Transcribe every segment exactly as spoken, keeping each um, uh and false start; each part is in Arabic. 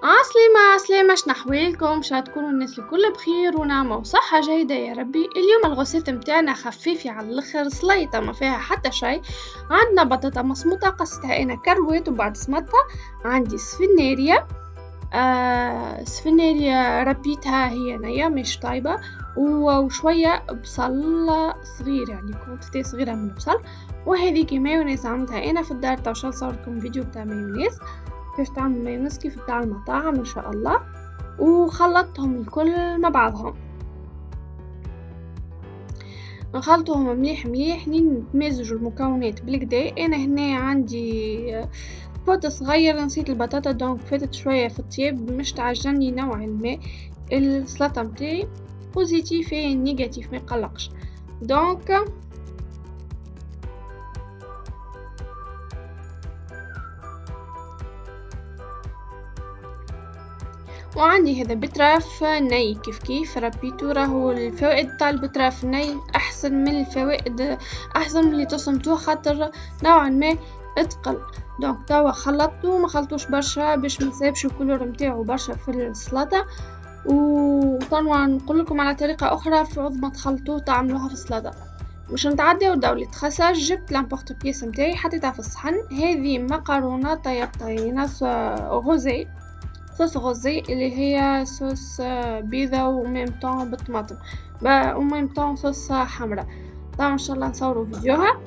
عسلامة عسلامة، شنحوالكم؟ شا تكونوا الناس الكل بخير ونعمة وصحة جيدة يا ربي. اليوم الغوسيت متاعنا خفيفة على الاخر، سليطة ما فيها حتى شي. عندنا بطاطا مسموطة قصتها انا كروات وبعد سمطها. عندي سفنارية آه سفنارية ربيتها هي نية مش طايبة، وشوية بصل صغير يعني كونتيتي صغيرة من البصل. وهذيك مايونيز عملتها انا في الدار، تو شا نصوركم فيديو بتاع مايونيز كيف تعمل مايونيز كيف بتاع المطاعم ان شاء الله. وخلطتهم الكل مع بعضهم، نخلطهم مليح مليح نتمازجوا المكونات بالكدا. انا هنا عندي بوت صغير نسيت البطاطا دونك فاتت شويه في الطياب، مش تعجبني نوع الماء. السلطه متاعي بوزيتيف نيجاتيف ما يقلقش دونك وعندي هذا بتراف ني كيف كيف ربيتو. راهو الفوائد تاع البتراف ني احسن من الفوائد احسن من اللي تصمتوه، خاطر نوعا ما اتقل. دونك توا خلطتو ما خلطوش برشا باش ما يسيبش الكولور نتاعو برشا في السلطه. وطبعا نقول لكم على طريقه اخرى في عوض ما تخلطوه تعملوها في السلطه. مش نتعداو دولة خساج، جبت لامبورت بيس نتاعي حطيتها في الصحن. هذه مقرونه طيبتين غوزي صوص غوزي اللي هي صوص بيضة وميم طون بالطماطم وميم طون صوص حمراء. طبعا ان شاء الله نصوروا فيديوها.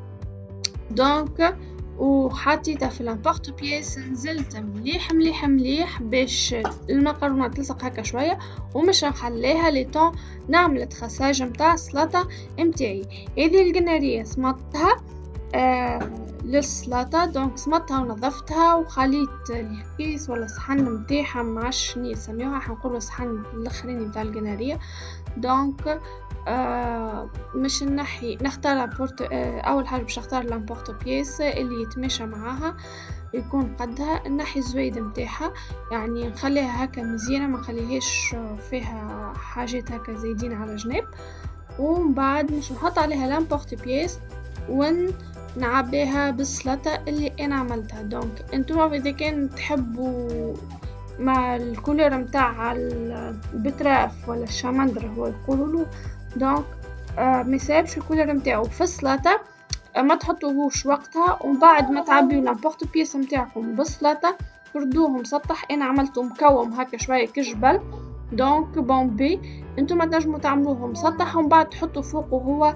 دونك وحطيتها في لامبورت بيس، نزلت مليح مليح مليح باش المكرونه تلصق هكا شويه، ومش نخليها لي طون نعمل خساج نتاع السلطه نتاعي. هذه القناريه سمطتها آه للسلطه، دونك سمطتها ونظفتها وخليت الكيس ولا صحن نتاعها معرفش شنو يسميوها، حنقولوا صحن الاخرين نتاع القناريه. دونك آه مش نحي نختار بورت آه اول حاجه باش نختار لامبورت بيس اللي يتماشى معاها يكون قدها. نحي الزويد نتاعها يعني نخليها هكا مزيانه، ما نخليهاش فيها حاجات هكا زايدين على جناب. ومن بعد مش نحط عليها لامبورت بيس ون نعبيها بالسلطه اللي انا عملتها. دونك انتم اذا كان تحبوا مع الكولور متاع البتراف ولا الشمندر هو يقولوا، دونك آه ما يسيبش الكولور نتاعو في السلطه، آه ما تحطوهوش وقتها. ومن بعد ما تعبيو لامبورت بيس نتاعكم بالسلطه تردوه مسطح. انا عملته مكوم هكا شويه كجبل دونك بومبي، انتم تنجموا تعملوه مسطح ومن بعد تحطوا فوقه هو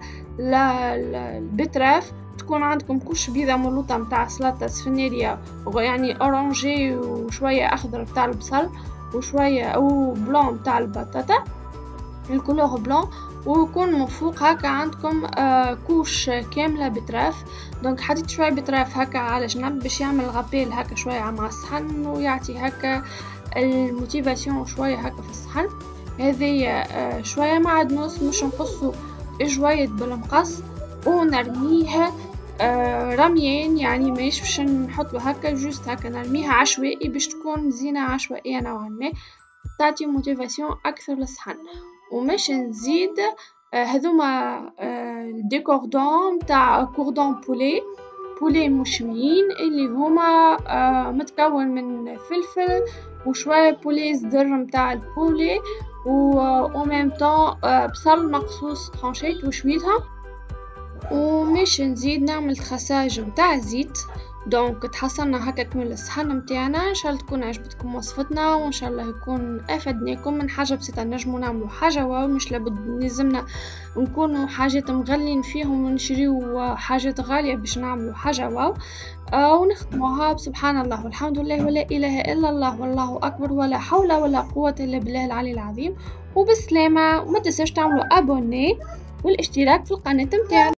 البتراف. تكون عندكم كوش بيضة ملوطة متاع سلطة سفنارية يعني اورانجي وشوية اخضر متاع البصل وشوية او بلون متاع البطاطا الكولور بلون، ويكون من فوق هكا عندكم آه كوش كاملة بتراف. دونك حطيت شوية بتراف هكا على جنب باش يعمل غابيل هكا شوية مع الصحن ويعطي هكا الموتيفاسيون شوية هكا في الصحن. هذه آه شوية معدنوس مش نقصو شوية بالمقص ونرميها آه رميين يعني ماش باش نحطو هكا جوست هكا نرميها عشوائي باش تكون زينة عشوائية نوعا ما تعطي موتيفاسيون اكثر للصحن. وماش نزيد آه هذوما آه الديكوردون تاع كوردون بولي بولي مشويين اللي هما آه متكون من فلفل وشوية بولي صدر متاع البولي و ميم طون آه بصل مقصوص طرونشيت وشويتها. ومش نزيد نعمل خساج متاع زيت. دونك تحصلنا هكا كمل الصحن متاعنا. ان شاء الله تكون عجبتكم وصفتنا وان شاء الله يكون افدناكم من حاجه بسيطه. نجموا نعملوا حاجه واو، مش لابد نلزمنا نكونوا حاجات مغلين فيهم ونشريو حاجات غاليه باش نعملوا حاجه واو. آه ونختموها بسبحان الله والحمد لله ولا اله الا الله والله اكبر ولا حول ولا قوه الا بالله العلي العظيم. وبسلامه، وما تنساش تعملوا ابوني والاشتراك في القناه متاعنا.